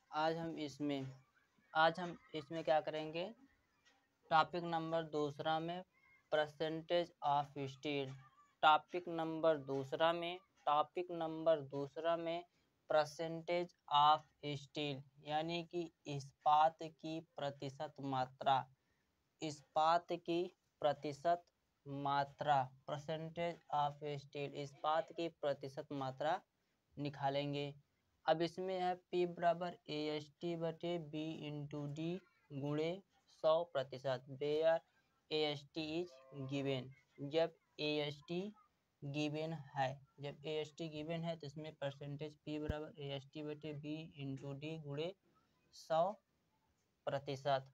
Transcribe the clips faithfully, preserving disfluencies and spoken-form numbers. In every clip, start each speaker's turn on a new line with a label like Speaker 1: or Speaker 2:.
Speaker 1: आज हम इसमें आज हम इसमें क्या करेंगे, टॉपिक नंबर दूसरा में percentage of steel. Topic number दूसरा में टॉपिक नंबर दूसरा में परसेंटेज ऑफ स्टील यानी कि इस्पात की प्रतिशत मात्रा। इस्पात की प्रतिशत मात्रा परसेंटेज ऑफ स्टील इस्पात की प्रतिशत मात्रा निकालेंगे। अब इसमें है P बराबर ए एस टी बटे बी इंटू डी गुणे सौ प्रतिशत, where A S T is given. जब ए एस टी गिवेन है जब ए एस टी गिवेन है तो इसमें परसेंटेज P बराबर ए एस टी बटे बी इंटू डी गुणे सौ प्रतिशत।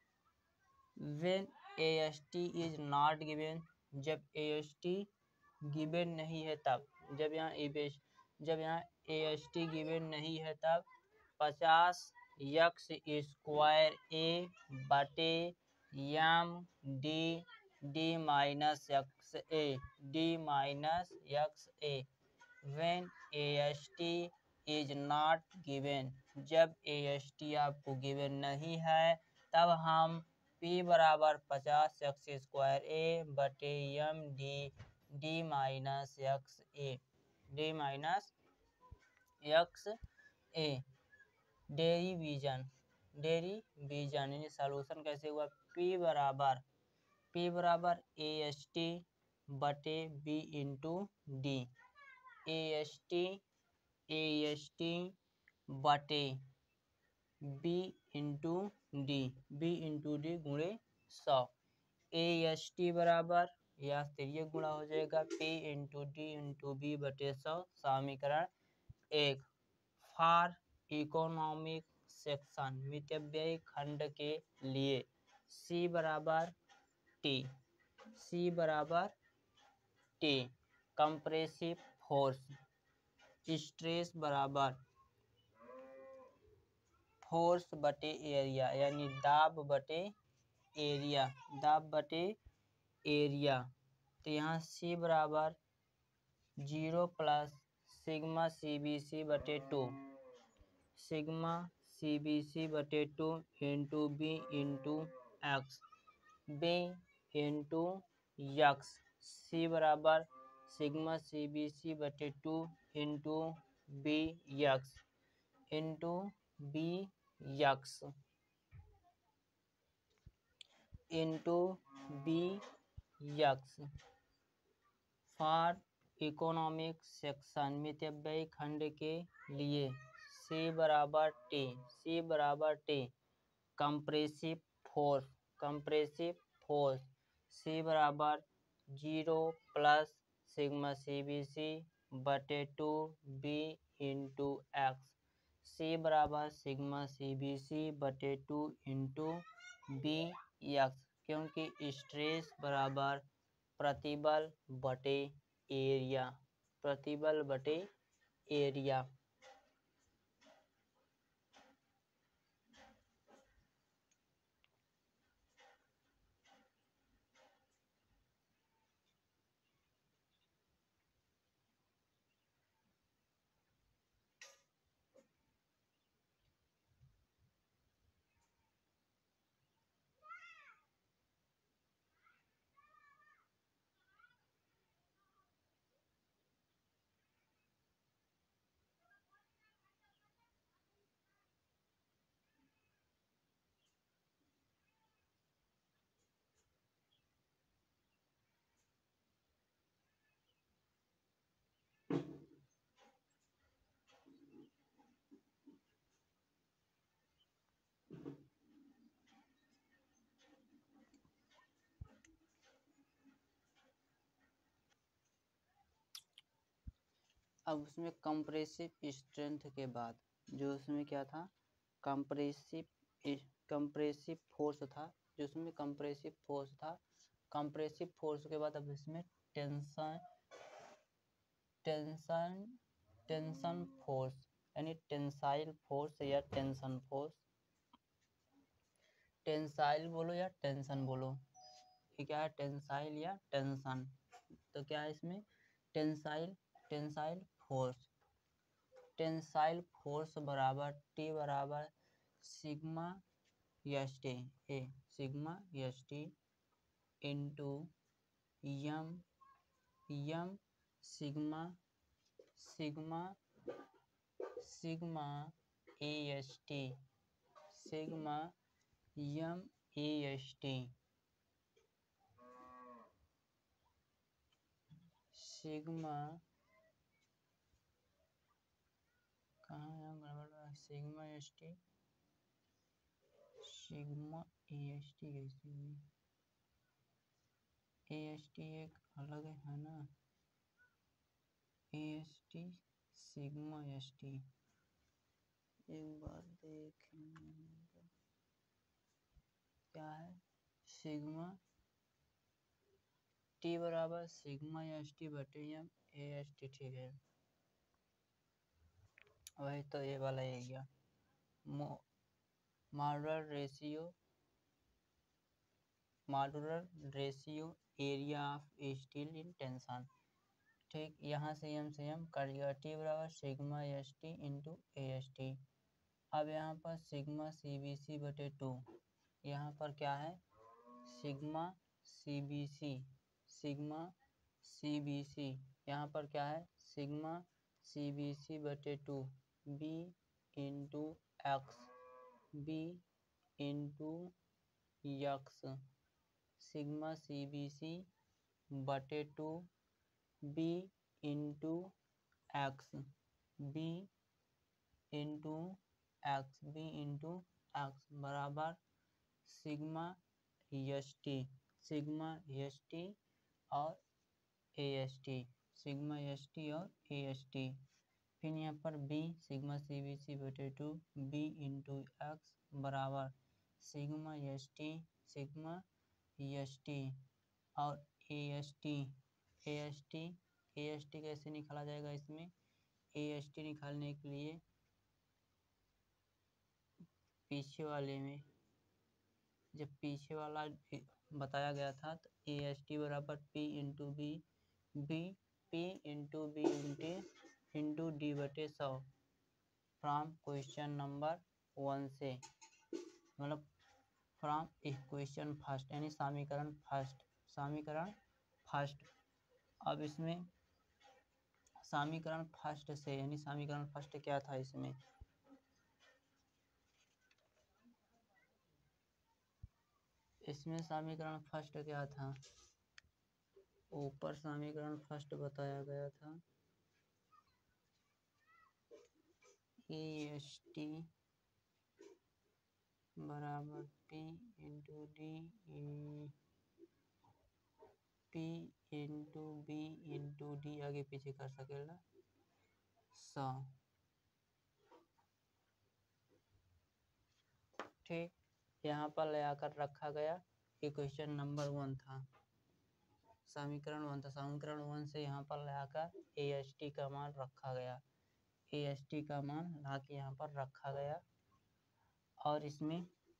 Speaker 1: When A S T is not given, जब ए एस टी गिवेन नहीं है तब, जब यहाँ इवेश जब यहाँ ए एस टी गिवेन नहीं है तब पचास यक्स स्क्वायर ए बटे m D D minus x A D minus x A. When A S T is not given, जब ए एस टी आपको गिवेन नहीं है तब हम P बराबर पचास यक्स स्क्वायर ए बटे m D D minus x A D minus x A derivation derivation यानी सॉल्यूशन कैसे हुआ। P बराबर P बराबर ए एस टी बटे B into D, A S T A S T बटे B into D B into D गुणे सौ। ए S T बराबर या ये गुणा हो जाएगा P into D into B बटे सौ, समीकरण एक। फॉर इकोनॉमिक सेक्शन मितव्ययी खंड के लिए C बराबर T C बराबर T कंप्रेसिव फोर्स स्ट्रेस बराबर फोर्स बटे एरिया यानी दाब बटे एरिया दाब बटे एरिया। तो यहाँ C बराबर zero plus sigma C B C बटे two sigma C B C बटे two into B into x B into x. C बराबर सिग्मा सी बी सी बटे two into B x into B x into B x. For economic section मितव्ययी खंड के लिए C बराबर T C बराबर T compressive force compressive force C बराबर zero plus sigma C B C बटे two B into x. C बराबर sigma C B C बटे टू इंटू बी एक्स, क्योंकि स्ट्रेस बराबर प्रतिबल बटे एरिया प्रतिबल बटे एरिया। अब उसमें कंप्रेसिव स्ट्रेंथ के बाद जो उसमें क्या था, कंप्रेसिव कंप्रेसिव फोर्स था जो उसमें कंप्रेसिव फोर्स था कंप्रेसिव फोर्स के बाद अब इसमें टेंशन टेंशन टेंशन फोर्स यानी टेंसाइल फोर्स या टेंशन फोर्स टेंसाइल बोलो या टेंशन बोलो, ये क्या है टेंसाइल या टेंशन। तो क्या है इसमें tensile tensile force tensile force बराबर टी बराबर sigma S T A sigma S T into m m sigma sigma sigma A S T sigma m A S T sigma कहाँ है गड़बड़ sigma S T sigma A S T कैसी हुई A S T एक अलग है ना A S T sigma S T एक बार देख क्या है सिग्मा टी बराबर सिग्मा एस टी बटे एम ए एस टी ठीक है वही तो ये वाला ये गया modular ratio modular ratio area of steel in tension ठीक यहाँ से एम से एम कट गया टी बराबर sigma S T into A S T अब यहाँ पर सिग्मा सी बी सी बटे टू यहाँ पर क्या है sigma C B C sigma C B C यहाँ पर क्या है सिग्मा सी बी सी बटे two B into x B into x sigma C B C बटे two B into x B into x B into x बराबर sigma S T sigma S T और A S T sigma S T और A S T फिर यहाँ पर B sigma C B C बटे two B into x बराबर sigma S T sigma S T और A S T A S T A S T कैसे निकाला जाएगा इसमें ए एस टी निकालने के लिए पीछे वाले में जब पीछे वाला बताया गया था तो ए एस टी बराबर P into B B P into B into into D बटे सौ फ्रॉम क्वेश्चन नंबर वन से मतलब फ्रॉम इक्वेशन फर्स्ट यानी समीकरण फर्स्ट समीकरण फर्स्ट अब इसमें समीकरण फर्स्ट से यानी समीकरण फर्स्ट क्या था इसमें इसमें समीकरण फर्स्ट क्या था ऊपर समीकरण फर्स्ट बताया गया था ए एस टी बराबर P into D P into B into D आगे पीछे कर सकेगा सौ ठीक यहाँ पर ले आकर रखा गया ये क्वेश्चन नंबर वन था समीकरण वन था समीकरण वन से यहाँ पर ले आकर ए एस टी का मान रखा गया ए एस टी का मान ला के यहाँ पर रखा गया और इसमें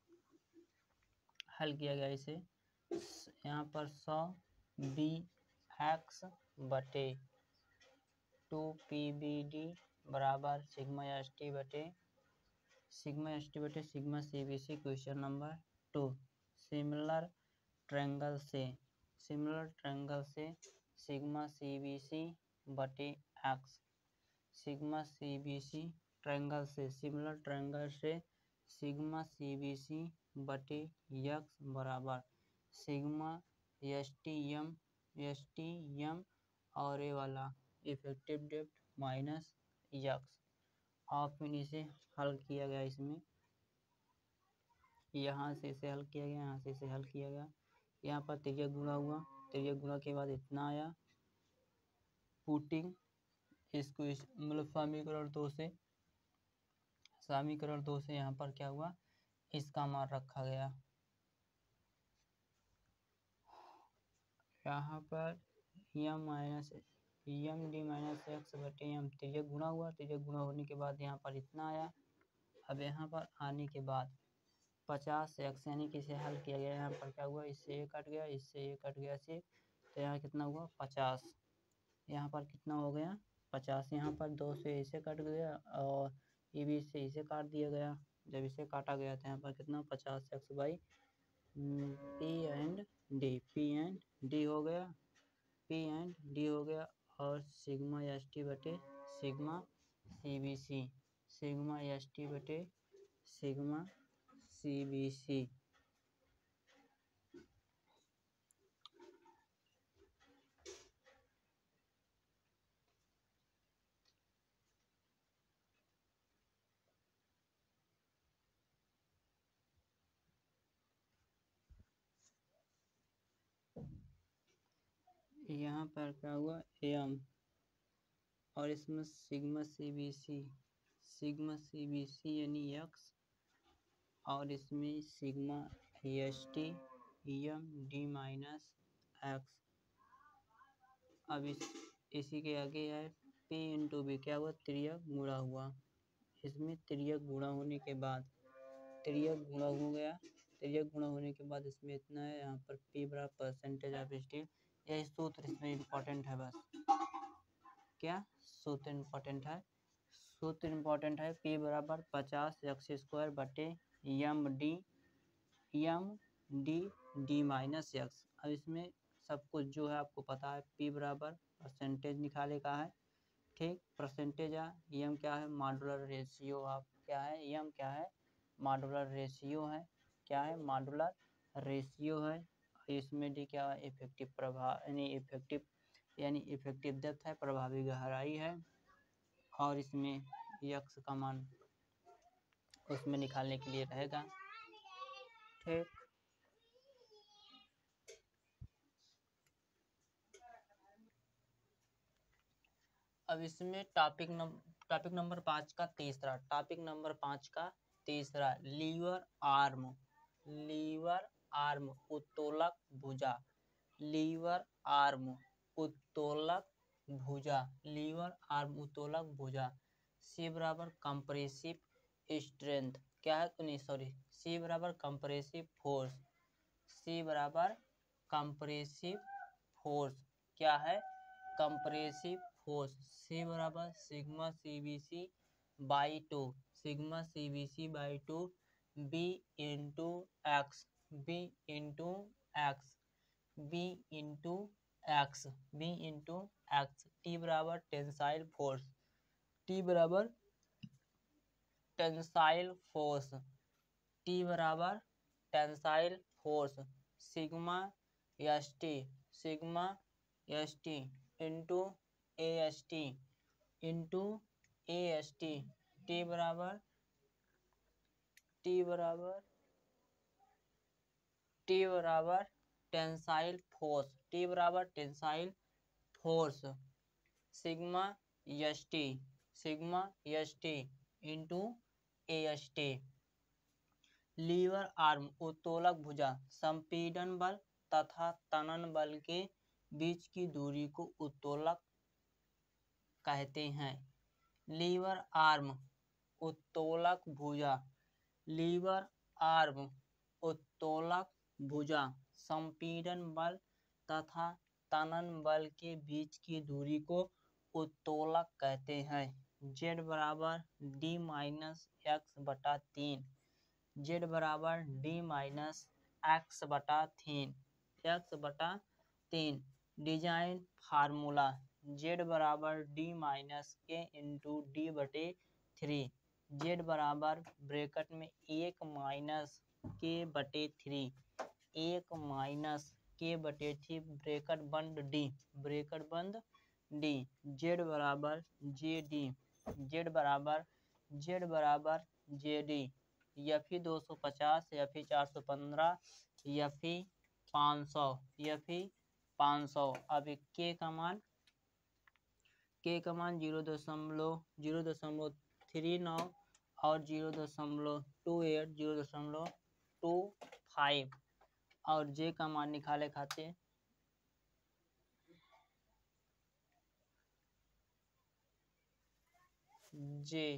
Speaker 1: हल किया गया इसे यहाँ पर सौ बी एक्स बटे टू पी बी डी बराबर सिग्मा एस टी बटे सिग्मा एस टी बटे sigma C B C question number two similar triangle से सिमिलर ट्रायंगल से सिग्मा सी बी सी बटे x sigma C B C triangle से similar triangle से sigma C B C बटे x बराबर sigma S T M S T M और ये वाला इफेक्टिव डेप्थ माइनस यक्स और फिर इसे हल किया गया इसमें यहाँ से इसे हल किया गया यहाँ से इसे हल किया गया यहाँ पर त्रिज्या गुणा हुआ त्रिज्या गुणा के बाद इतना आया पुटिंग इसको इस मतलब समीकरण दो से समीकरण दो से यहाँ पर क्या हुआ इसका मान रखा गया यहाँ पर m minus m D minus x बटे एम त्रिज्या गुणा हुआ त्रिज्या गुणा होने के बाद यहाँ पर इतना आया अब यहाँ पर आने के बाद पचास एक्स यानी कि इसे हल किया गया यहाँ पर क्या हुआ इससे ये कट गया इससे ये कट गया से तो यहाँ कितना हुआ पचास यहाँ पर कितना हो गया पचास यहाँ पर दो से इसे कट गया और ये भी इससे इसे काट दिया गया। जब इसे काटा गया तो यहाँ पर कितना पचास x by P and D, P and D हो गया, पी एंड डी हो गया और सिग्मा एस टी बटे sigma C B C, sigma S T बटे सिग्मा सी बी सी। यहाँ पर क्या हुआ एम और इसमें sigma C B C, sigma C B C यानी एक्स और इसमें sigma S T M D minus x. अब इस इसी के आगे है पी इंटू बी, क्या हुआ त्रियक गुणा हुआ। इसमें त्रियक गुणा होने के बाद त्रियक गुणा हो गया, त्रियक गुणा होने के बाद इसमें इतना है, यहाँ पर पी बराबर परसेंटेज ऑफ स्टील। यह सूत्र इसमें इम्पोर्टेंट है, बस क्या सूत्र इम्पोर्टेंट है, सूत्र इम्पोर्टेंट है पी बराबर पचास एक्स स्क्वायर बटे M D, M D D minus x. अब इसमें सब कुछ जो है आपको पता है, पी बराबर परसेंटेज निकाले का है, ठीक, परसेंटेज है, एम क्या है मॉडुलर रेशियो, आप क्या है एम क्या है मॉडुलर रेशियो है, क्या है मॉडुलर रेशियो है। इसमें डी क्या है इफेक्टिव प्रभाव यानी इफेक्टिव यानी इफेक्टिव डेप्थ है, प्रभावी गहराई है और इसमें यक्स का मान उसमें निकालने के लिए रहेगा, ठीक। अब इसमें टॉपिक नंबर टॉपिक नंबर पाँच का तीसरा टॉपिक नंबर पाँच का तीसरा लीवर आर्म, लीवर आर्म उत्तोलक भुजा, लीवर आर्म उत्तोलक भुजा, लीवर आर्म उत्तोलक भुजा। सी बराबर कंप्रेसिव स्ट्रेंथ, क्या है नहीं सॉरी सी बराबर कंप्रेसिव फोर्स, सी बराबर कंप्रेसिव फोर्स, क्या है कंप्रेसिव फोर्स। सी बराबर sigma C B C by two, sigma C B C by two B into x, B into x, B into x, B into x. T बराबर tensile force, T बराबर tensile force, T बराबर tensile force sigma S T, sigma S T into A S T into A S T, T बराबर T बराबर T बराबर tensile force, T बराबर tensile force sigma S T, sigma S T into A S T. Lever arm उत्तोलक भुजा संपीड़न बल तथा तनन बल के बीच की दूरी को उत्तोलक कहते हैं। लीवर आर्म उत्तोलक भुजा, लीवर आर्म उत्तोलक भुजा संपीड़न बल तथा तनन बल के बीच की दूरी को उत्तोलक कहते हैं। जेड बराबर डी माइनस एक्स बटा तीन, जेड बराबर डी माइनस एक्स बटा तीन, एक्स बटा तीन। डिजाइन फार्मूला जेड बराबर D minus K into D बटे थ्री, जेड बराबर ब्रैकेट में एक माइनस के बटे थ्री, एक माइनस के बटे थ्री ब्रैकेट बंद डी, ब्रैकेट बंद डी। जेड बराबर जे डी, जेड बराबर जेड बराबर जे डी, यफी दो सौ पचास, यफी चार सौ पंद्रह, यफी पाँच सौ, यफी पाँच सौ। अब के का मान के का मान जीरो दशमलव जीरो दशमलव थ्री नौ और जीरो दशमलव टू एट, जीरो दशमलव टू फाइव और जे का मान निकाले खाते जे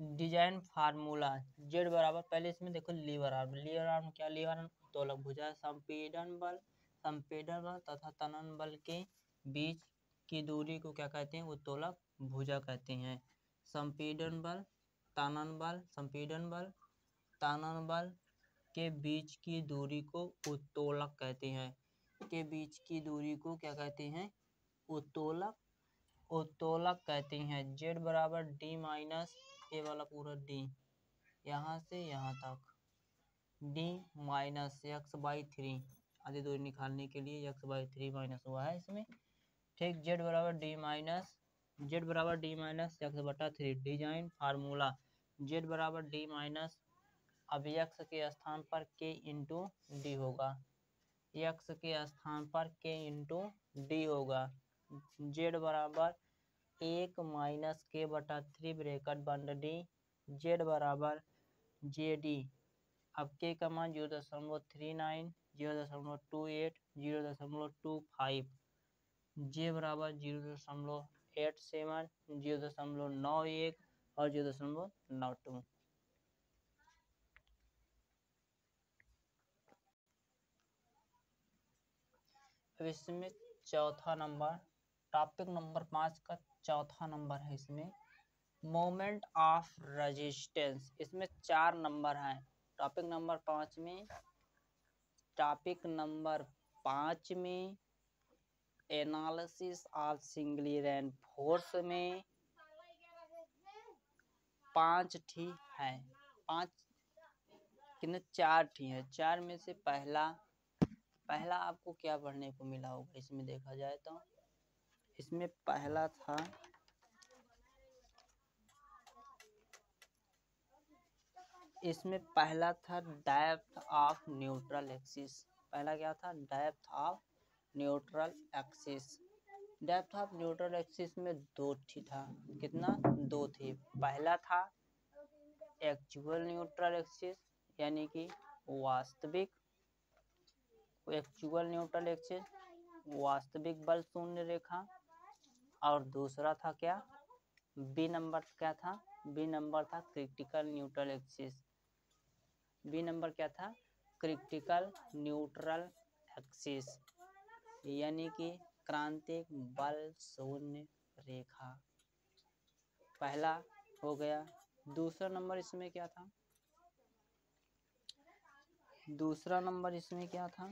Speaker 1: डिजाइन फार्मूला जेड बराबर, पहले इसमें देखो लीवर आर्म, लीवर आर्म क्या, लीवर आर्म उत्तोलक भुजा, संपीड़न बल, संपीड़न बल तथा तनन बल के बीच की दूरी को क्या कहते हैं, उत्तोलक भुजा कहते हैं। संपीड़न बल, तनन बल, संपीड़न बल, तनन बल के बीच की दूरी को उत्तोलक कहते हैं, के बीच की दूरी को क्या कहते हैं, उत्तोलक, उत्तोलक कहते हैं। जेड बराबर डी माइनस ए वाला पूरा डी, यहाँ से यहाँ तक D minus x by three, आधी दूरी निकालने के लिए एक्स बाई थ्री माइनस हुआ है इसमें, ठीक। जेड बराबर डी माइनस, जेड बराबर डी माइनस एक्स बटा थ्री, डिजाइन फार्मूला जेड बराबर डी माइनस, अब एक्स के स्थान पर के इंटू डी होगा, एक्स के स्थान पर के इंटू डी होगा। जेड बराबर एक माइनस के बटा थ्री ब्रेकेट बंद डी, जेड बराबर जे डी, अब के का मान जीरो दशमलव थ्री नाइन, जीरो दशमलव टू एट, जीरो दशमलव टू फाइव, जे बराबर जीरो दशमलव एट सेवन, जीरो दशमलव नौ एक और जीरो दशमलव नौ टू। अब इसमें चौथा नंबर, टॉपिक नंबर पाँच का चौथा नंबर है इसमें, मोमेंट ऑफ रेजिस्टेंस। इसमें चार नंबर हैं टॉपिक नंबर पाँच में, टॉपिक नंबर पाँच में एनालिसिस ऑफ सिंगली रेनफोर्स में पांच ठी है, पांच कितने, चार ठी है। चार में से पहला पहला आपको क्या पढ़ने को मिला होगा इसमें देखा जाए तो, इसमें पहला था इसमें पहला था डेप्थ ऑफ न्यूट्रल एक्सिस। पहला क्या था, depth of neutral axis. Depth of neutral axis में दो थी था, कितना, दो थे। पहला था एक्चुअल न्यूट्रल एक्सिस यानी कि वास्तविक, एक्चुअल न्यूट्रल एक्सिस वास्तविक बल शून्य रेखा, और दूसरा था क्या, बी नंबर क्या था, बी नंबर था critical neutral axis. B number क्या था, क्रिटिकल न्यूट्रल एक्सिस यानी कि क्रांतिक बल शून्य रेखा, पहला हो गया। दूसरा नंबर इसमें क्या था, दूसरा नंबर इसमें क्या था,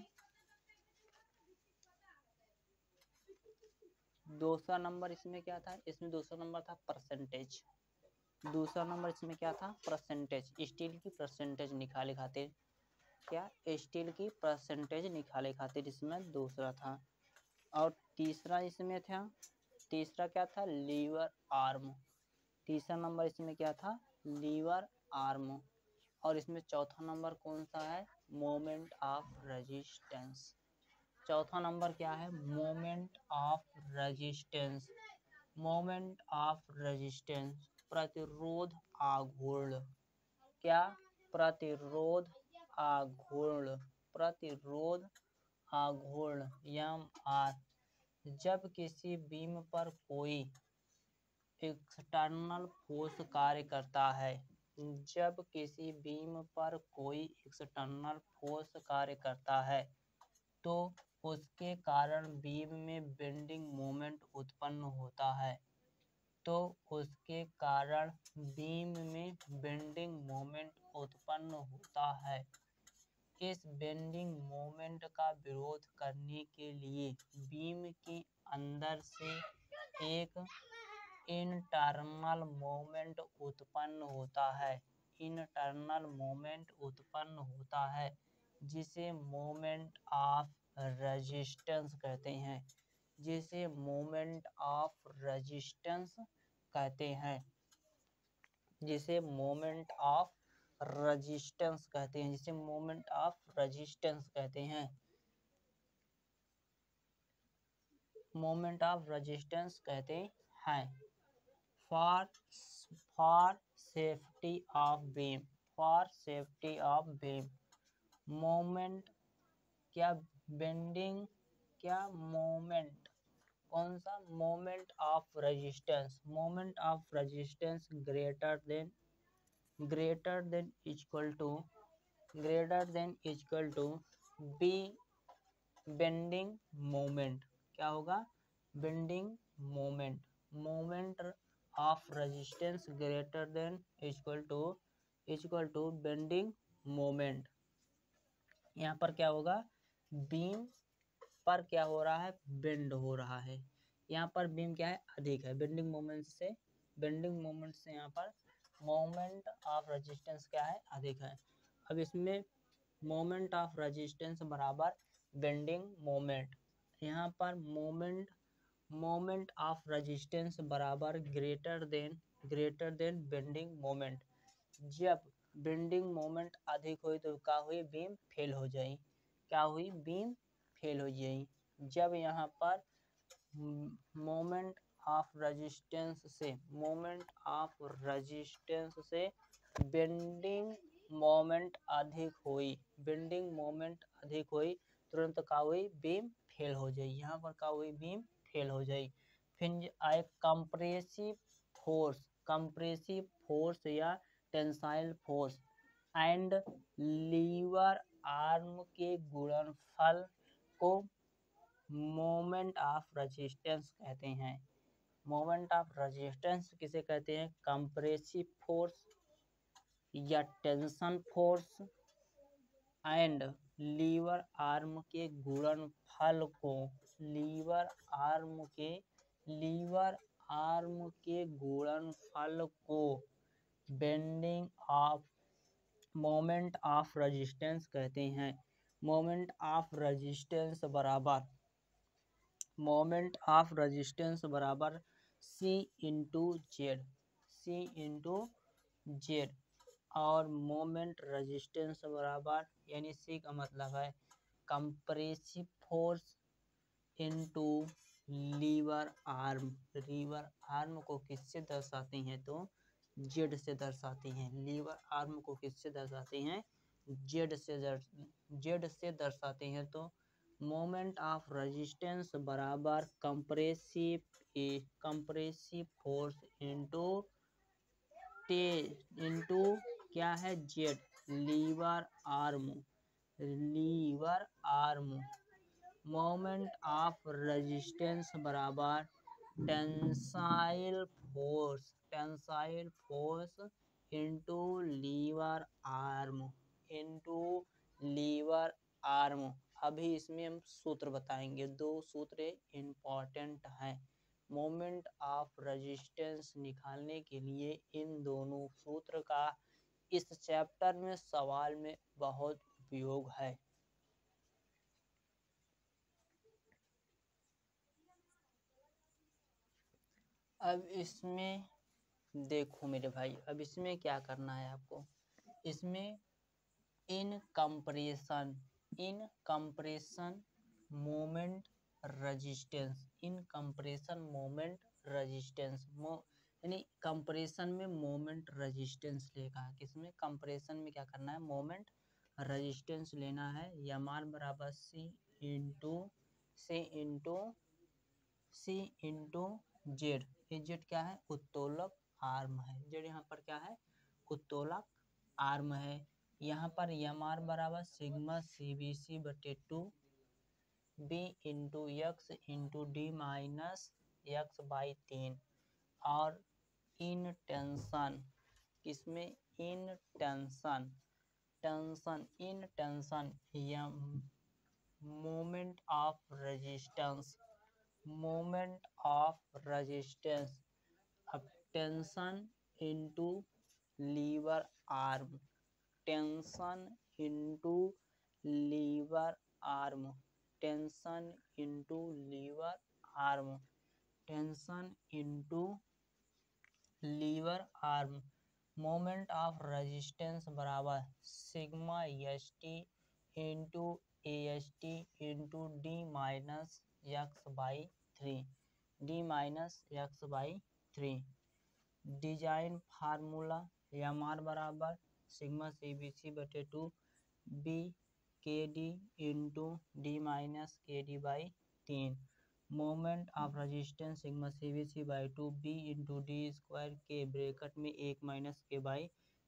Speaker 1: दूसरा नंबर इसमें क्या था, इसमें दूसरा नंबर था परसेंटेज। दूसरा नंबर इसमें क्या था, परसेंटेज, स्टील की परसेंटेज निकाले खातिर, क्या, स्टील की परसेंटेज निकाले खातिर इसमें दूसरा था। और तीसरा इसमें था, तीसरा क्या था, लीवर आर्म। तीसरा नंबर इसमें क्या था, लीवर आर्म। और इसमें चौथा नंबर कौन सा है, मोमेंट ऑफ रेजिस्टेंस। चौथा नंबर क्या है, moment of resistance. Moment of resistance प्रतिरोध आघूर्ण, क्या, प्रतिरोध आघूर्ण, प्रतिरोध आघूर्ण एम आर। जब किसी बीम पर कोई एक्सटर्नल फोर्स कार्य करता है, जब किसी बीम पर कोई एक्सटर्नल फोर्स कार्य करता है तो उसके कारण बीम में बेंडिंग मोमेंट उत्पन्न होता है, तो उसके कारण बीम में बेंडिंग मोमेंट उत्पन्न होता है। इस बेंडिंग मोमेंट का विरोध करने के लिए बीम के अंदर से एक इंटरनल मोमेंट उत्पन्न होता है, इंटरनल मोमेंट उत्पन्न होता है जिसे मोमेंट ऑफ रेजिस्टेंस कहते हैं, जिसे मोमेंट ऑफ रेजिस्टेंस कहते हैं, जिसे मोमेंट ऑफ रेजिस्टेंस कहते हैं, जिसे मोमेंट ऑफ रेजिस्टेंस कहते हैं, मोमेंट ऑफ रेजिस्टेंस कहते हैं। For for safety of beam, for safety of beam, moment क्या, बेंडिंग क्या, मोमेंट कौन सा, moment of resistance, moment of resistance greater than greater than equal to greater than equal to B bending moment. क्या होगा? Bending moment. Moment of resistance greater than equal to equal to bending moment. यहाँ पर क्या होगा? Beam पर क्या हो रहा है? बेंड हो रहा है। यहाँ पर बीम क्या है? अधिक है। बेंडिंग मोमेंट से बेंडिंग मोमेंट से यहाँ पर मोमेंट ऑफ रेजिस्टेंस क्या है? अधिक है। अब इसमें मोमेंट ऑफ रेजिस्टेंस बराबर बेंडिंग मोमेंट। यहाँ पर मोमेंट मोमेंट ऑफ रेजिस्टेंस बराबर greater than greater than bending moment. जब बेंडिंग मोमेंट अधिक हुई तो क्या हुई? बीम फेल हो जाई। क्या हुई? बीम फेल हो जाई। जब यहाँ पर मोमेंट ऑफ रेजिस्टेंस से मोमेंट ऑफ रेजिस्टेंस से बेंडिंग मोमेंट अधिक हुई बेंडिंग मोमेंट अधिक हुई तुरंत का हुई? बीम फेल हो जाए। यहाँ पर का हुई? बीम फेल हो जाए। फिर आए कंप्रेसिव फोर्स कंप्रेसिव फोर्स या tensile force and lever arm के गुणनफल को मोमेंट ऑफ रेजिस्टेंस कहते हैं। मोमेंट ऑफ रेजिस्टेंस किसे कहते हैं? कंप्रेसिव फोर्स या tension force and lever arm के गुणनफल को लीवर आर्म के लीवर आर्म के गुणनफल को bending of moment of resistance कहते हैं। मोमेंट ऑफ रेजिस्टेंस बराबर मोमेंट ऑफ रेजिस्टेंस बराबर C into Z C into Z और मोमेंट रेजिस्टेंस बराबर यानी सी का मतलब है compressive force into lever arm. Lever arm को किससे दर्शाते हैं? तो जेड से दर्शाते हैं। लीवर आर्म को किससे दर्शाते हैं? जेड से जेड से दर्शाते हैं। तो मोमेंट ऑफ रेजिस्टेंस बराबर कंप्रेसिव कंप्रेसिव फोर्स इनटू टे इनटू क्या है? Z lever arm lever arm. Moment of resistance बराबर tensile force tensile force into lever arm into lever arm. अभी इसमें हम सूत्र बताएंगे। दो सूत्र इम्पॉर्टेंट हैं। मोमेंट ऑफ रेजिस्टेंस निकालने के लिए इन दोनों सूत्र का इस चैप्टर में सवाल में बहुत उपयोग है। अब इसमें देखो मेरे भाई, अब इसमें क्या करना है आपको? इसमें in compression in compression moment resistance in compression moment resistance यानी कंप्रेशन में मोमेंट रेजिस्टेंस लेगा। किसमें? कंप्रेशन में क्या करना है? मोमेंट रेजिस्टेंस लेना है। एम आर बराबर C into C into C into Z. ये जेड क्या है? उत्तोलक आर्म है। जेड यहाँ पर क्या है? उत्तोलक आर्म है। यहाँ पर एम आर बराबर सिग्मा सी बी सी बटे two B into X into D minus x by तीन और इन टेंशन किसमें? In tension tension in tension या moment of resistance moment of resistance. अब tension into lever arm tension into lever arm tension into lever arm tension into lever arm. Moment of resistance बराबर sigma S T into A S T into D minus x by three D minus x by three. Design formula M R बराबर sigma C B C बटे two B K D into D minus K D by तीन। Moment of resistance sigma C B C by two B into D square K bracket में एक minus K by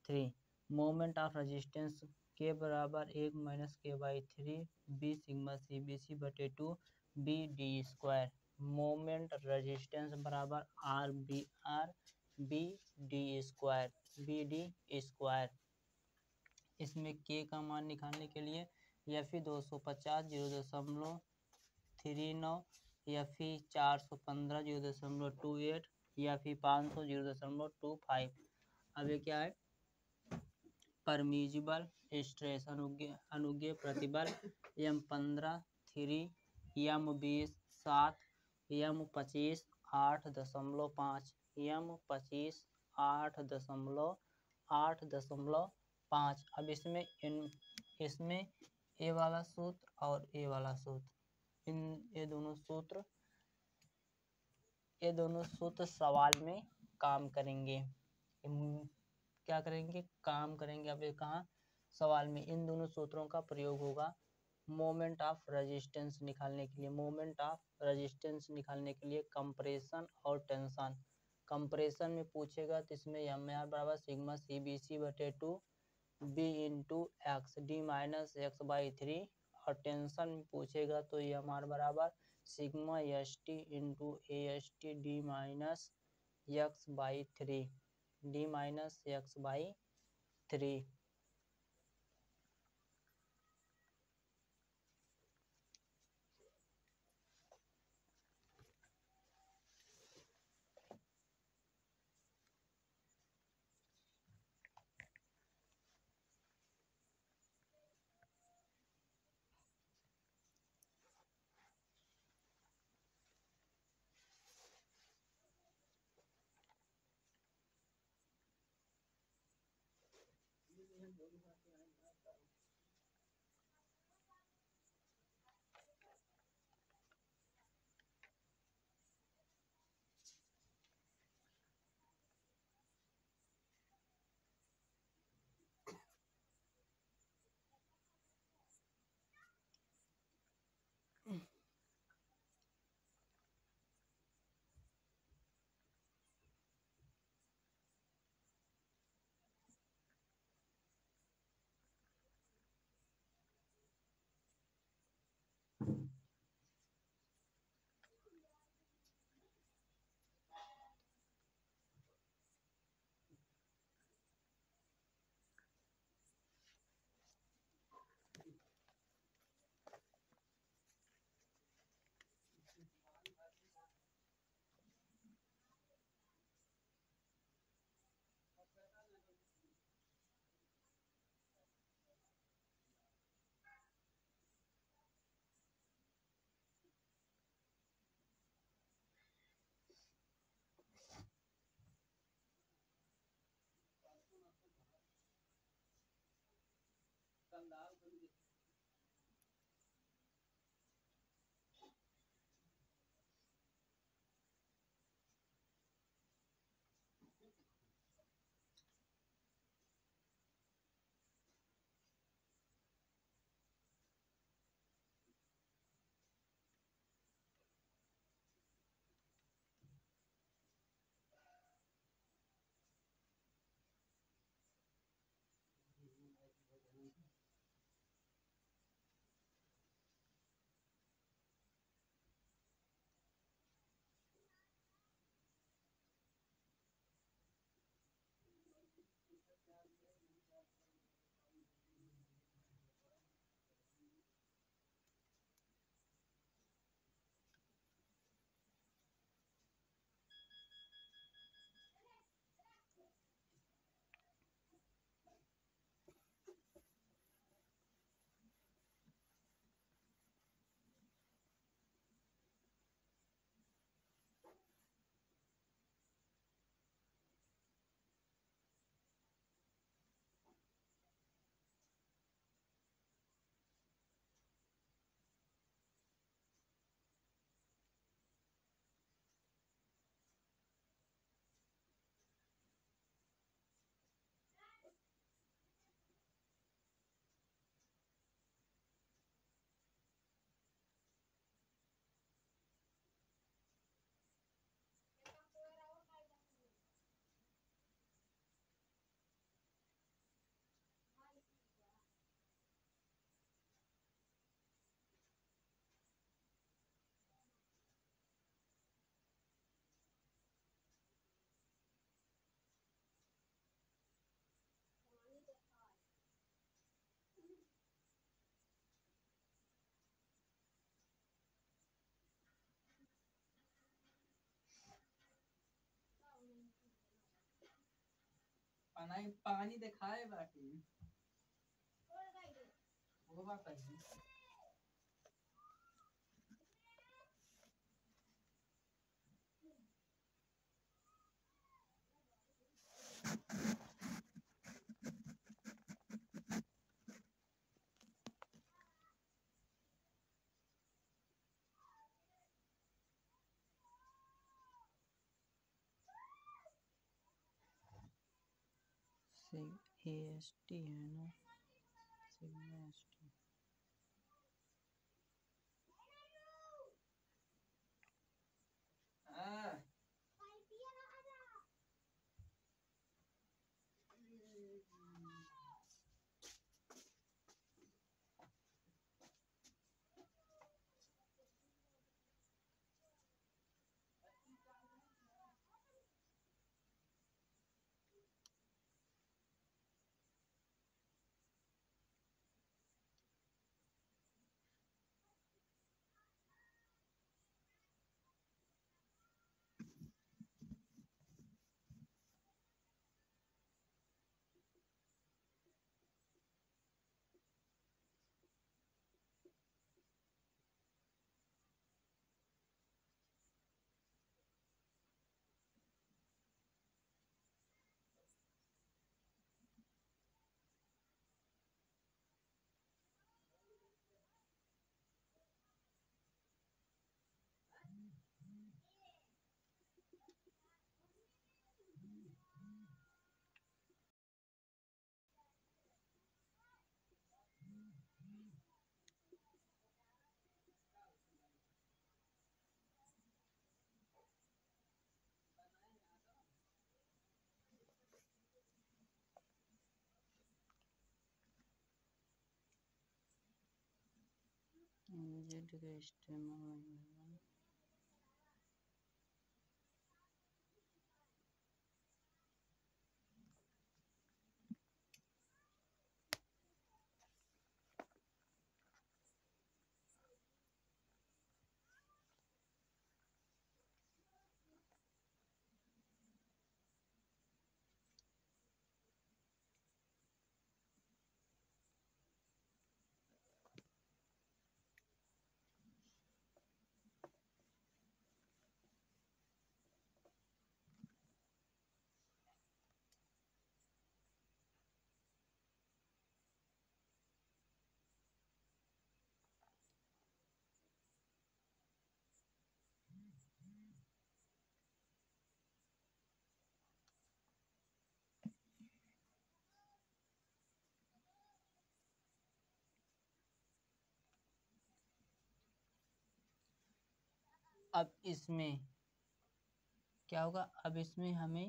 Speaker 1: three. Moment of resistance के बराबर एक minus K by three B sigma C B C बटे two B D square. Moment resistance बराबर R B R B D square B D square. इसमें K का मान निकालने के लिए या फिर दो सौ पचास जीरो दशमलव थ्री नौ या फिर चार सौ पंद्रह जीरो दशमलव टू एट या फिर पाँच सौ जीरो दशमलव टू फाइव। अब ये क्या है, परमिजिबल स्ट्रेस अनुज्ञेय अनुज्ञेय प्रतिबल एम पंद्रह थ्री एम बीस सात एम पच्चीस आठ दशमलव पाँच एम पच्चीस आठ दशमलव आठ दशमलव पाँच। अब इसमें इन इसमें ए वाला सूत्र और ए वाला सूत्र, इन ये दोनों सूत्र ये दोनों सूत्र सवाल में काम करेंगे। क्या करेंगे, काम करेंगे। अब ये कहाँ, सवाल में इन दोनों सूत्रों का प्रयोग होगा मोमेंट ऑफ रेजिस्टेंस निकालने के लिए। मोमेंट ऑफ रेजिस्टेंस निकालने के लिए कंप्रेशन और टेंशन। कंप्रेशन में पूछेगा तो इसमें एम आर बराबर सिग्मा सी बी सी बटे two B into X D minus x by three, और टेंशन में पूछेगा तो एम आर बराबर sigma S T into A S T D minus x by three D minus x by three. पानी पानी दिखाए बाकी वो बात है। ए एस टी है ना, सिग्मा एस टी। जेड का इस्तेमाल नहीं होगा। अब इसमें क्या होगा, अब इसमें हमें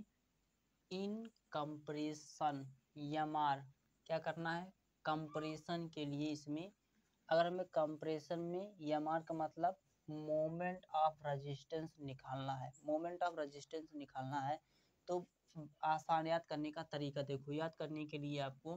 Speaker 1: इन कंप्रेशन एम आर क्या करना है, कंप्रेशन के लिए इसमें अगर हमें कंप्रेशन में एम आर का मतलब मोमेंट ऑफ रेजिस्टेंस निकालना है, मोमेंट ऑफ रेजिस्टेंस निकालना है तो आसान याद करने का तरीका देखो। याद करने के लिए आपको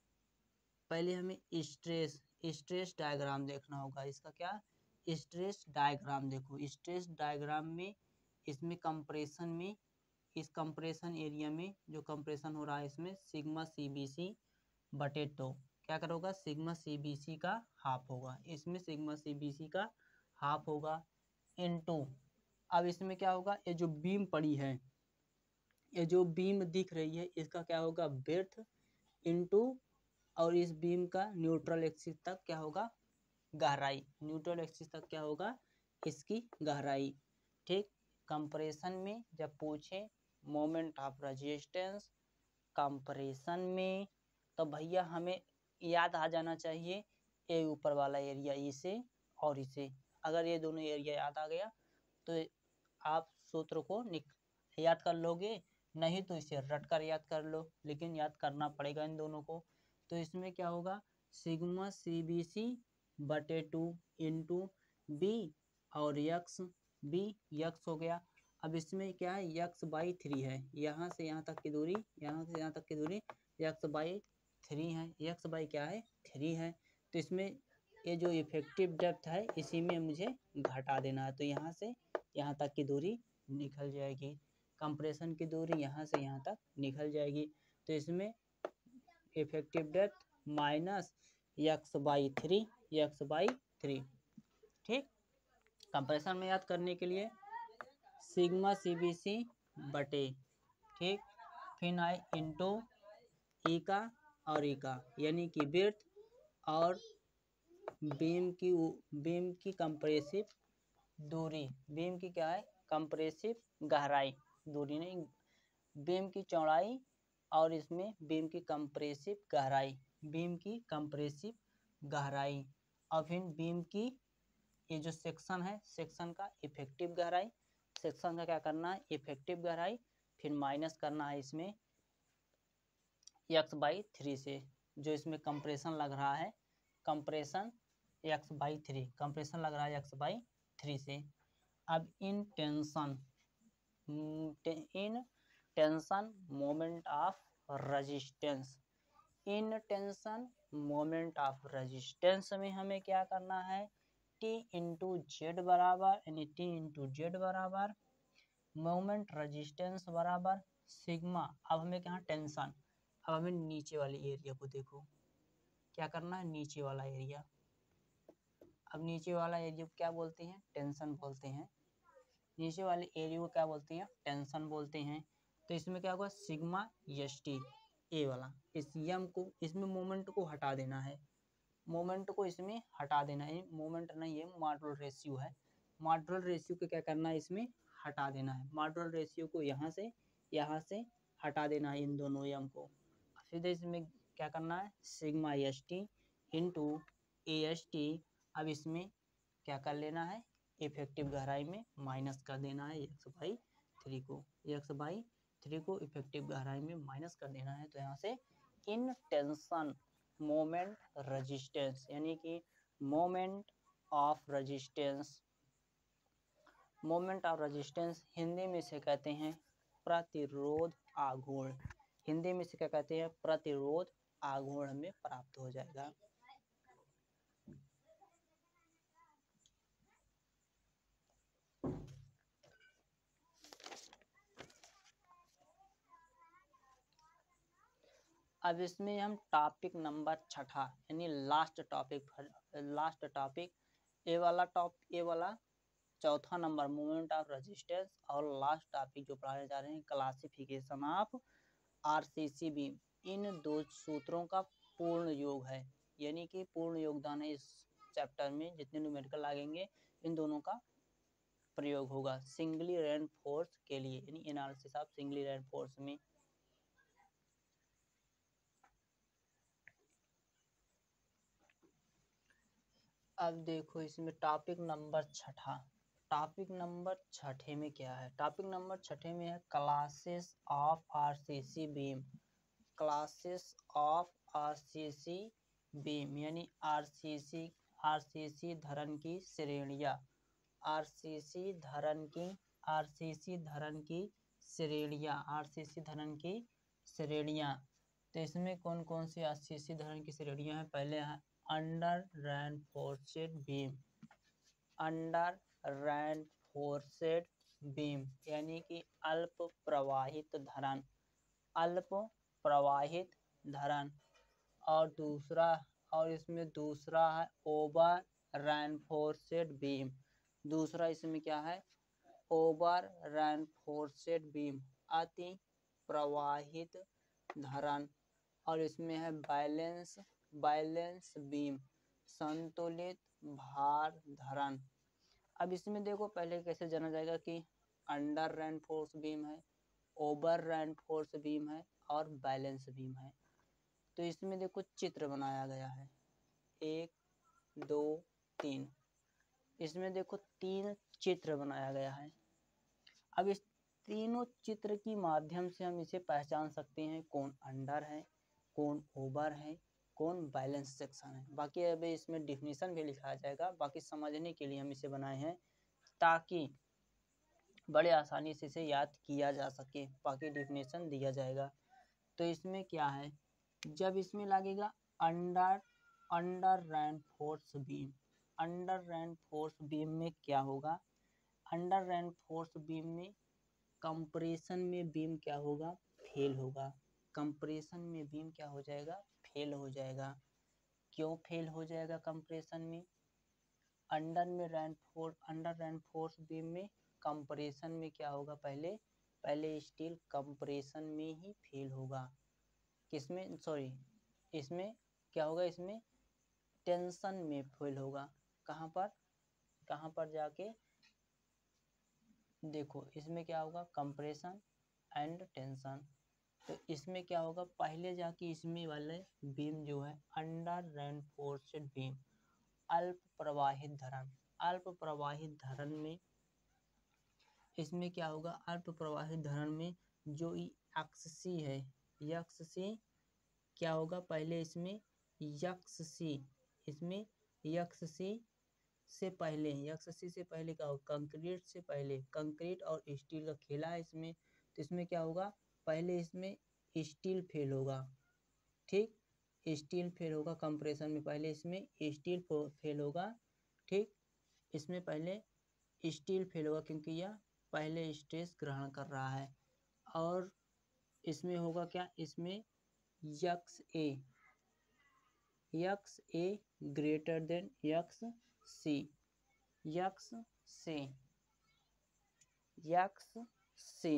Speaker 1: पहले हमें स्ट्रेस स्ट्रेस डायग्राम देखना होगा। इसका क्या, स्ट्रेस डायग्राम देखो। स्ट्रेस डायग्राम में इसमें कंप्रेशन में इस कंप्रेशन एरिया में जो कंप्रेशन हो रहा है इसमें सिग्मा सी बी सी बटे टू क्या करोगा, सिग्मा सी बी सी का हाफ होगा, इसमें सिग्मा सी बी सी का हाफ होगा इनटू अब इसमें क्या होगा, ये जो बीम पड़ी है, ये जो बीम दिख रही है इसका क्या होगा ब्रेड्थ इनटू और इस बीम का न्यूट्रल एक्सिस तक क्या होगा गहराई, न्यूट्रल एक्सिस तक क्या होगा इसकी गहराई। ठीक, कंप्रेशन में जब पूछे मोमेंट ऑफ रेजिस्टेंस कंप्रेशन में तो भैया हमें याद आ जाना चाहिए ये ऊपर वाला एरिया इसे और इसे। अगर ये दोनों एरिया याद आ गया तो आप सूत्र को याद कर लोगे, नहीं तो इसे रट कर याद कर लो, लेकिन याद करना पड़ेगा इन दोनों को। तो इसमें क्या होगा सिग्मा सी बी सी बटे टू इंटू बी और यक्स बी यक्स हो गया। अब इसमें क्या है यक्स बाई थ्री है, यहाँ से यहाँ तक की दूरी, यहाँ से यहाँ तक की दूरी यक्स बाई थ्री है, यक्स बाई क्या है थ्री है। तो इसमें ये जो इफेक्टिव डेप्थ है इसी में मुझे घटा देना है, तो यहाँ से यहाँ तक की दूरी निकल जाएगी, कंप्रेशन की दूरी यहाँ से यहाँ तक निकल जाएगी। तो इसमें effective depth minus x by three X by three. ठीक, कंप्रेशन में याद करने के लिए सिग्मा सी बी सी बटे, ठीक, फिर आए इंटू ई का और ई का, यानी कि विड्थ और बीम की बीम की कंप्रेसिव दूरी, बीम की क्या है कंप्रेसिव गहराई, दूरी नहीं, बीम की चौड़ाई और इसमें बीम की कंप्रेसिव गहराई, बीम की कंप्रेसिव गहराई और फिर बीम की ये जो सेक्शन है सेक्शन का इफेक्टिव गहराई, सेक्शन का क्या करना है इफेक्टिव गहराई, फिर माइनस करना है इसमें एक्स बाई थ्री से, जो इसमें कंप्रेशन लग रहा है, compression X by three, compression लग रहा है एक्स बाई थ्री से। अब in tension in tension moment of resistance, in tension moment of resistance में हमें क्या करना है टी इंटू जेड बराबर, यानी टी इंटू जेड बराबर मोमेंट रेजिस्टेंस बराबर सिग्मा। अब हमें क्या टेंशन, अब हमें नीचे वाले एरिया को देखो, क्या करना है नीचे वाला एरिया, अब नीचे वाला एरिया को क्या बोलते हैं टेंशन बोलते हैं, नीचे वाले एरिया को क्या बोलते हैं टेंशन बोलते हैं। तो इसमें क्या होगा सिग्मा एस टी ए वाला, इस यम को इसमें मोमेंट को हटा देना है, मोमेंट को इसमें हटा देना है, मोमेंट नहीं है मॉड्यूलर रेशियो है, मॉड्यूलर रेशियो को क्या करना है इसमें हटा देना है, मॉड्यूलर रेशियो को यहाँ से यहाँ से हटा देना है इन दोनों यम को। सीधे इसमें क्या करना है sigma S T into A S T, अब इसमें क्या कर लेना है इफेक्टिव गहराई में माइनस कर देना है एक्स बाई थ्री को, एक्स बाई थ्री को इफेक्टिव गहराई में माइनस कर देना है। तो यहाँ से इन टेंशन मोमेंट रेजिस्टेंस, यानी कि moment of resistance, moment of resistance Hindi में से कहते हैं प्रतिरोध आघूर्ण, हिंदी में से क्या कहते हैं प्रतिरोध आघूर्ण में प्राप्त हो जाएगा। अब इसमें हम टॉपिक नंबर छठा यानी last topic, last topic A वाला टॉप ए वाला चौथा नंबर मोमेंट ऑफ रेजिस्टेंस और लास्ट टॉपिक जो पढ़ाए जा रहे हैं क्लासिफिकेशन ऑफ आरसीसी बीम, इन दो सूत्रों का पूर्ण योग है, यानी कि पूर्ण योगदान है इस चैप्टर में, जितने न्यूमेरिकल लगेंगे इन दोनों का प्रयोग होगा सिंगली रेनफोर्स के लिए, यानी एनालिसिस ऑफ सिंगली रेनफोर्स में। अब देखो इसमें टॉपिक नंबर छठा, टॉपिक नंबर छठे में क्या है, टॉपिक नंबर छठे में है classes of RCC beam, classes of RCC beam यानी आरसीसी आरसीसी धरन की श्रेणियां, आरसीसी धरन की आरसीसी धरन की श्रेणियां, आरसीसी धरन की श्रेणियां। तो इसमें कौन कौन सी आरसीसी धरन की श्रेणियां हैं, पहले है under reinforced beam, under reinforced beam यानी कि अल्प प्रवाहित धरन, अल्प प्रवाहित धरन, और दूसरा और इसमें दूसरा है ओवर रेनफोर्स्ड बीम, दूसरा इसमें क्या है ओवर रेनफोर्स्ड बीम अति प्रवाहित धरन, और इसमें है बैलेंस बैलेंस बीम संतुलित भार धरन। अब इसमें देखो पहले कैसे जाना जाएगा कि अंडर रेनफोर्स बीम है, ओवर रेनफोर्स बीम है और बैलेंस बीम है। तो इसमें देखो चित्र बनाया गया है एक दो तीन, इसमें देखो तीन चित्र बनाया गया है। अब इस तीनों चित्र की माध्यम से हम इसे पहचान सकते हैं कौन अंडर है, कौन ओवर है, कौन बैलेंस सेक्शन है। बाकी अभी इसमें डिफिनीशन भी लिखा जाएगा, बाकी समझने के लिए हम इसे बनाए हैं ताकि बड़े आसानी से इसे याद किया जा सके, बाकी डिफिनीशन दिया जाएगा। तो इसमें क्या है जब इसमें लगेगा under under reinforce beam, under reinforce beam में क्या होगा, अंडर रेनफोर्स बीम में कंप्रेशन में बीम क्या होगा फेल होगा, कंप्रेशन में बीम क्या हो जाएगा, फेल हो जाएगा। क्यों फेल हो जाएगा कंप्रेशन में? अंडर में रेनफोर्स अंडर रेनफोर्स बीम में कंप्रेशन में क्या होगा, पहले पहले स्टील कंप्रेशन में ही फेल होगा। किसमें, सॉरी इसमें क्या होगा, इसमें टेंशन में फेल होगा। कहाँ पर, कहाँ पर जाके देखो, इसमें क्या होगा, कंप्रेशन एंड टेंशन। तो इसमें क्या होगा, पहले जाके इसमें वाले बीम जो है अंडर रेनफोर्स्ड बीम, अल्प प्रवाहित धरण, अल्प प्रवाहित धरण में इसमें क्या होगा, अल्प प्रवाहित धरण में जो यक्स सी है, यक्स सी क्या होगा, पहले इसमें यक्स सी, इसमें यक्स सी से पहले, यक्स सी से पहले क्या होगा, कंक्रीट से पहले, कंक्रीट और स्टील का खेला है इसमें। तो इसमें क्या होगा, पहले इसमें स्टील फेल होगा, ठीक, स्टील फेल होगा कंप्रेशन में, पहले इसमें स्टील फेल होगा, ठीक, इसमें पहले स्टील फेल होगा क्योंकि यह पहले स्ट्रेस ग्रहण कर रहा है। और इसमें होगा क्या, इसमें X A, X A greater than X C, X C, X C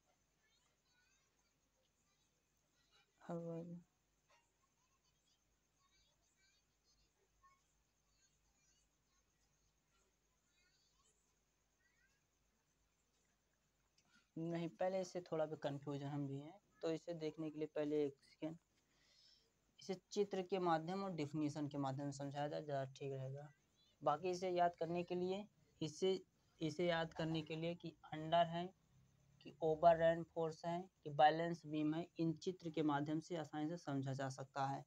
Speaker 1: नहीं, पहले इससे थोड़ा भी कंफ्यूजन हम भी हैं, तो इसे देखने के लिए पहले एक सेकेंड इसे चित्र के माध्यम और डिफिनीशन के माध्यम से समझाया जाए, ज़्यादा ठीक रहेगा। बाकी इसे याद करने के लिए, इसे इसे याद करने के लिए कि अंडर है कि ओवर रेनफोर्स है कि बैलेंस बीम है, इन चित्र के माध्यम से आसानी से समझा जा सकता है।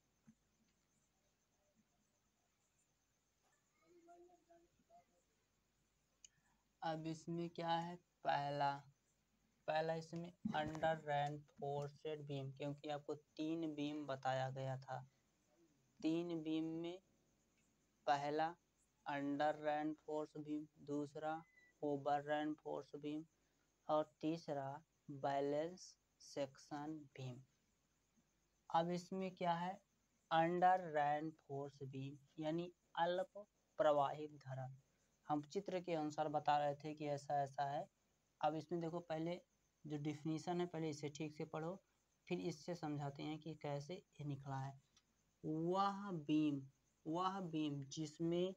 Speaker 1: अब इसमें क्या है, पहला पहला इसमें अंडर रेनफोर्स्ड बीम, क्योंकि आपको तीन बीम बताया गया था, तीन बीम में पहला अंडर रेनफोर्स बीम, दूसरा ओवर रेनफोर्स बीम और तीसरा बैलेंस सेक्शन बीम। अब इसमें क्या है, अंडर रेनफोर्स बीम यानी अल्प प्रवाहित धरण, हम चित्र के अनुसार बता रहे थे कि ऐसा ऐसा है। अब इसमें देखो, पहले जो डिफिनीशन है पहले इसे ठीक से पढ़ो, फिर इससे समझाते हैं कि कैसे ये निकला है। वह बीम वह बीम जिसमें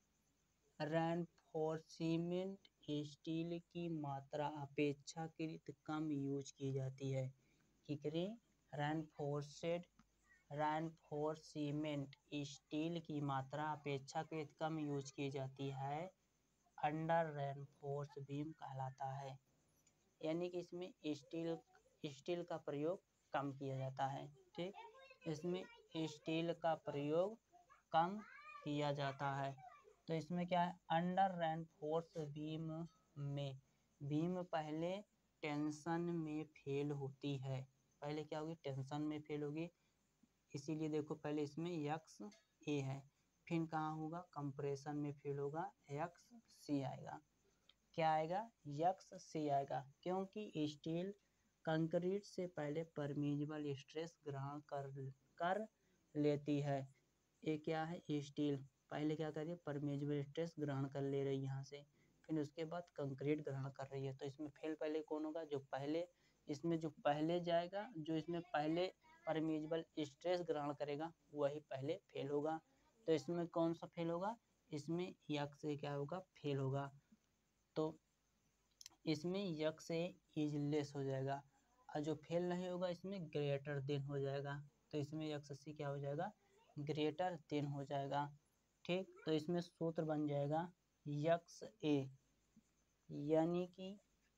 Speaker 1: रेनफोर्समेंट स्टील की मात्रा अपेक्षाकृत कम यूज की जाती है, कि करें, रेनफोर्सेड रेनफोर्समेंट स्टील की मात्रा अपेक्षाकृत कम यूज की जाती है, अंडर रेनफोर्स बीम कहलाता है। यानी कि इसमें स्टील स्टील का प्रयोग कम किया जाता है, ठीक, इसमें स्टील का प्रयोग कम किया जाता है। तो इसमें क्या है, अंडर रेनफोर्स बीम में बीम पहले टेंशन में फेल होती है, पहले क्या होगी, टेंशन में फेल होगी, इसीलिए देखो पहले इसमें यक्स ए है, फिर कहाँ होगा, कंप्रेशन में फेल होगा, यक्स सी आएगा, क्या आएगा, यक्स सी आएगा, क्योंकि स्टील कंक्रीट से पहले परमीजेबल स्ट्रेस ग्रहण कर कर लेती है। ये क्या है, स्टील पहले क्या कर रही है, परमीजेबल स्ट्रेस ग्रहण कर ले रही है यहाँ से, फिर उसके बाद कंक्रीट ग्रहण कर रही है। तो इसमें फेल पहले कौन होगा, जो पहले इसमें जो पहले जाएगा, जो इसमें पहले परमीजेबल स्ट्रेस ग्रहण करेगा वही पहले फेल होगा। तो इसमें कौन सा फेल होगा, इसमें यक्स से क्या होगा, फेल होगा। तो इसमें यक्स से इजलेस हो जाएगा, और जो फेल नहीं होगा इसमें ग्रेटर देन हो जाएगा। तो इसमें यक्स सी क्या हो जाएगा, ग्रेटर देन हो जाएगा, ठीक। तो इसमें सूत्र बन जाएगा यक्स ए, यानी कि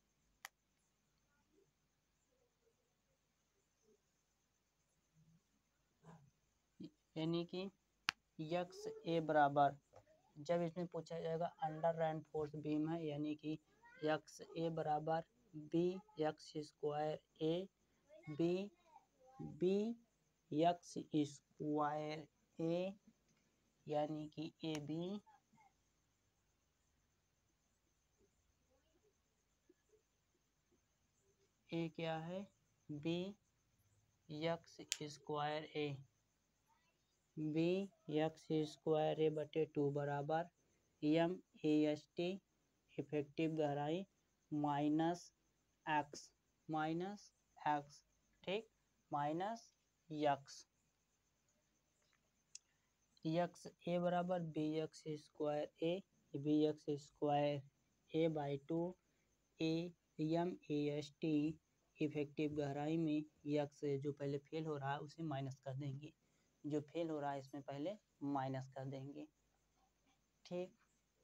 Speaker 1: यानी कि यक्स ए बराबर, जब इसमें पूछा जाएगा अंडर रेनफोर्स बीम है, यानी कि यक्स ए बराबर B X square A, B B X square A, यानी कि ए बी ए क्या है, B X square A B X square A बटे टू बराबर M A S T effective गहराई माइनस एक्स माइनस एक्स ठीक minus X X A बराबर B X square A B X square A by two A M A S T effective गहराई में x जो पहले fail हो रहा है उसे माइनस कर देंगे, जो फेल हो रहा है इसमें पहले माइनस कर देंगे ठीक।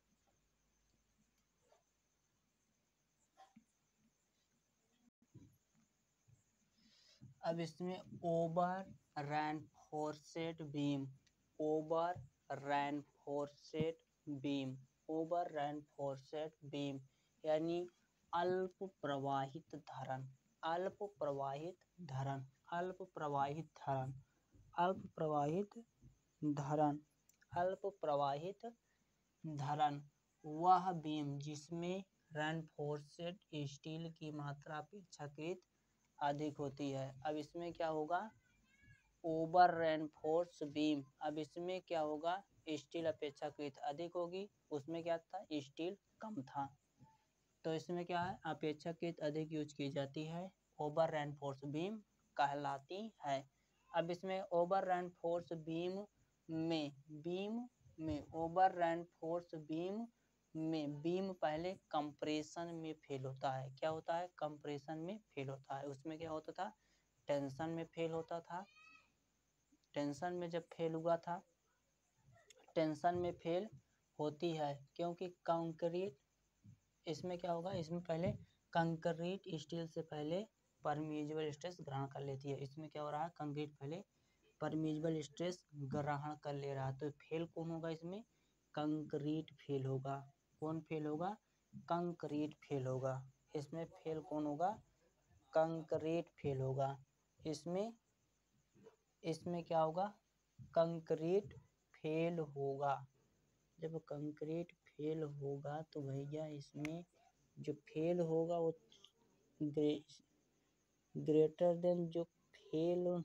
Speaker 1: अब इसमें over reinforced beam over reinforced beam over reinforced beam यानी अल्प प्रवाहित धरण अल्प प्रवाहित धरण अल्प प्रवाहित धरण अल्प प्रवाहित धरण अल्प प्रवाहित धरण वह बीम जिसमें रेनफोर्सेड स्टील की मात्रा अपेक्षाकृत अधिक होती है। अब इसमें क्या होगा ओवर रेनफोर्स बीम, अब इसमें क्या होगा स्टील अपेक्षाकृत अधिक होगी, उसमें क्या था स्टील कम था, तो इसमें क्या है अपेक्षाकृत अधिक यूज की जाती है ओवर रेनफोर्स बीम कहलाती है। अब इसमें ओवर रेनफोर्स बीम में बीम में ओवर रेनफोर्स बीम में बीम पहले कंप्रेशन में फेल होता है, क्या होता है कंप्रेशन में फेल होता है। उसमें क्या होता था टेंशन में फेल होता था, टेंशन में जब फेल हुआ था टेंशन में फेल होती है क्योंकि कंक्रीट इसमें क्या होगा इसमें पहले कंक्रीट स्टील से पहले परमिएबल स्ट्रेस ग्रहण कर लेती है। इसमें क्या हो रहा है कंक्रीट पहले परमिएबल स्ट्रेस ग्रहण कर ले रहा है, तो फेल कौन होगा इसमें कंक्रीट फेल होगा। कौन फेल होगा कंक्रीट फेल होगा। इसमें फेल कौन होगा कंक्रीट फेल होगा। इसमें इसमें क्या होगा कंक्रीट फेल होगा। जब कंक्रीट फेल होगा तो भैया इसमें जो फेल होगा वो ग्रे, ग्रेटर देन जो फेल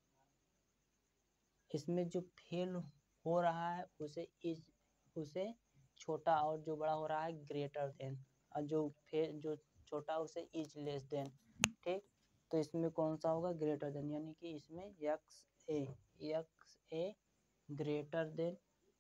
Speaker 1: इसमें जो फेल हो रहा है उसे इज उसे छोटा और जो बड़ा हो रहा है ग्रेटर देन, और जो फेल जो छोटा उसे इज लेस देन ठीक। तो इसमें कौन सा होगा ग्रेटर देन, यानी कि इसमें X A X A greater than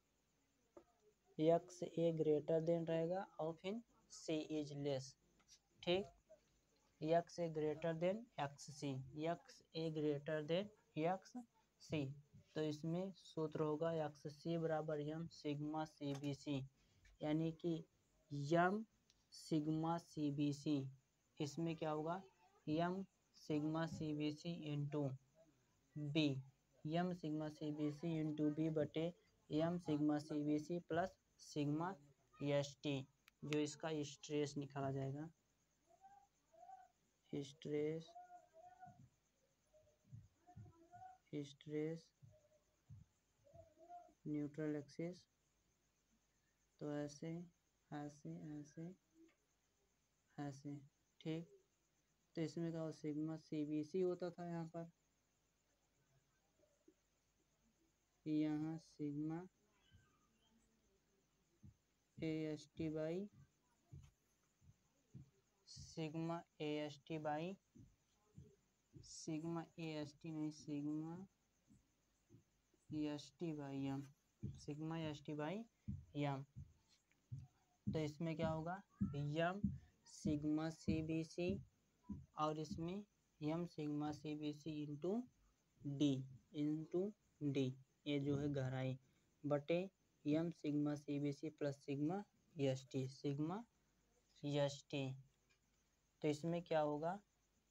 Speaker 1: X A greater than रहेगा और फिर सी इज लेस ठीक। X A greater than X C X A greater than X C, तो इसमें सूत्र होगा एक्स सी बराबर यम सिग्मा सी बी सी, यानी कि यम सिग्मा सी बी सी। इसमें क्या होगा M sigma C B C into B M sigma C B C into B बटे M sigma C B C plus sigma S T, जो इसका stress निकाला जाएगा स्ट्रेस स्ट्रेस न्यूट्रल एक्सिस, तो ऐसे ऐसे ऐसे ऐसे ठीक। तो इसमें क्या सिग्मा सी बी सी होता था यहाँ पर, यहाँ sigma A S T by sigma A S T by sigma A S T नहीं sigma S T by M sigma S T by M. तो इसमें क्या होगा M sigma C B C और इसमें M sigma C B C into D into D ये जो है गहराई बटे M sigma C B C plus sigma S T sigma S T. तो इसमें क्या होगा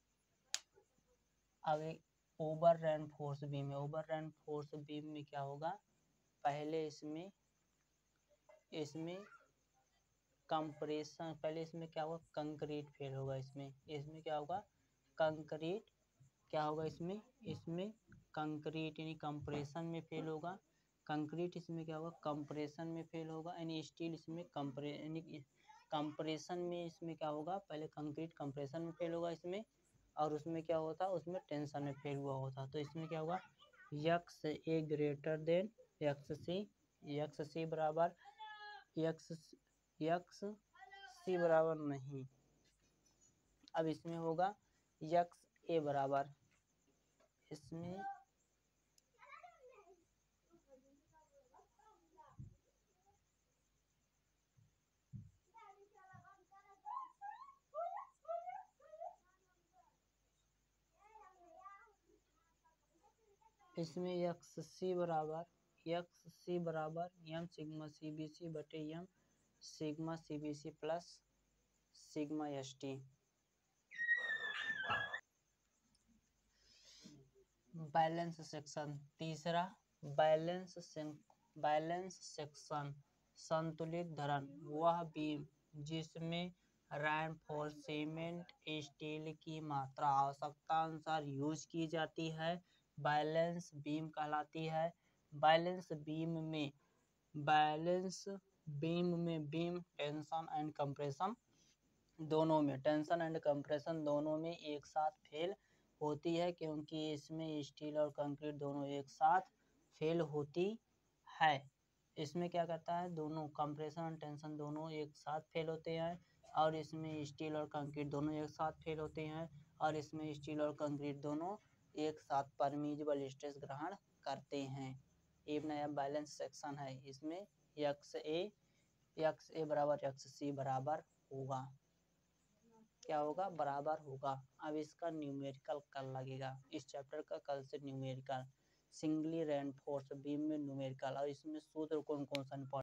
Speaker 1: अब ओवर रेनफोर्स बीम में ओवर रेनफोर्स बीम में क्या होगा पहले इसमें इसमें कंप्रेशन पहले इसमें क्या होगा कंक्रीट फेल होगा। इसमें इसमें क्या होगा कंक्रीट क्या होगा इसमें इसमें कंक्रीट यानी कंप्रेशन में फेल होगा। कंक्रीट इसमें क्या होगा कंप्रेशन में फेल होगा, यानी स्टील इसमें कंप्रे यानी कंप्रेशन में इसमें क्या होगा पहले कंक्रीट कंप्रेशन में फेल होगा इसमें, और उसमें क्या होता, उसमें टेंशन में फेल हुआ होता। तो इसमें क्या हुआ, X A greater than X C, X C बराबर यक्स यक्स सी बराबर नहीं। अब इसमें होगा यक्स ए बराबर, इसमें इसमें यक्स सी बराबर यक्स सी बराबर यम सिग्मा सी बी सी बटे M sigma C B C plus sigma S T. Balance section तीसरा, बैलेंस बैलेंस सेक्शन संतुलित धरण वह बीम जिसमें रेनफोर्समेंट स्टील की मात्रा आवश्यकता अनुसार यूज की जाती है बैलेंस बीम कहलाती है। बैलेंस बीम में बैलेंस बीम में बीम टेंशन एंड कंप्रेशन दोनों में टेंशन एंड कंप्रेशन दोनों में एक साथ फेल होती है, क्योंकि इसमें स्टील और कंक्रीट दोनों एक साथ फेल होती है। इसमें क्या कहता है, दोनों कंप्रेशन और टेंशन दोनों एक साथ फेल होते हैं, और इसमें स्टील और कंक्रीट दोनों एक साथ फेल होते हैं, और इसमें स्टील और कंक्रीट दोनों एक साथ परमिजिबल स्ट्रेस ग्रहण करते हैं। ये नया बैलेंस सेक्शन है। इसमें यक्स ए यक्स ए बराबर यक्स सी बराबर होगा, क्या होगा, बराबर होगा। अब इसका न्यूमेरिकल कल लगेगा, इस चैप्टर का कल से न्यूमेरिकल सिंगली रेनफोर्स बीम में न्यूमेरिकल, और इसमें सूत्र कौन कौन सा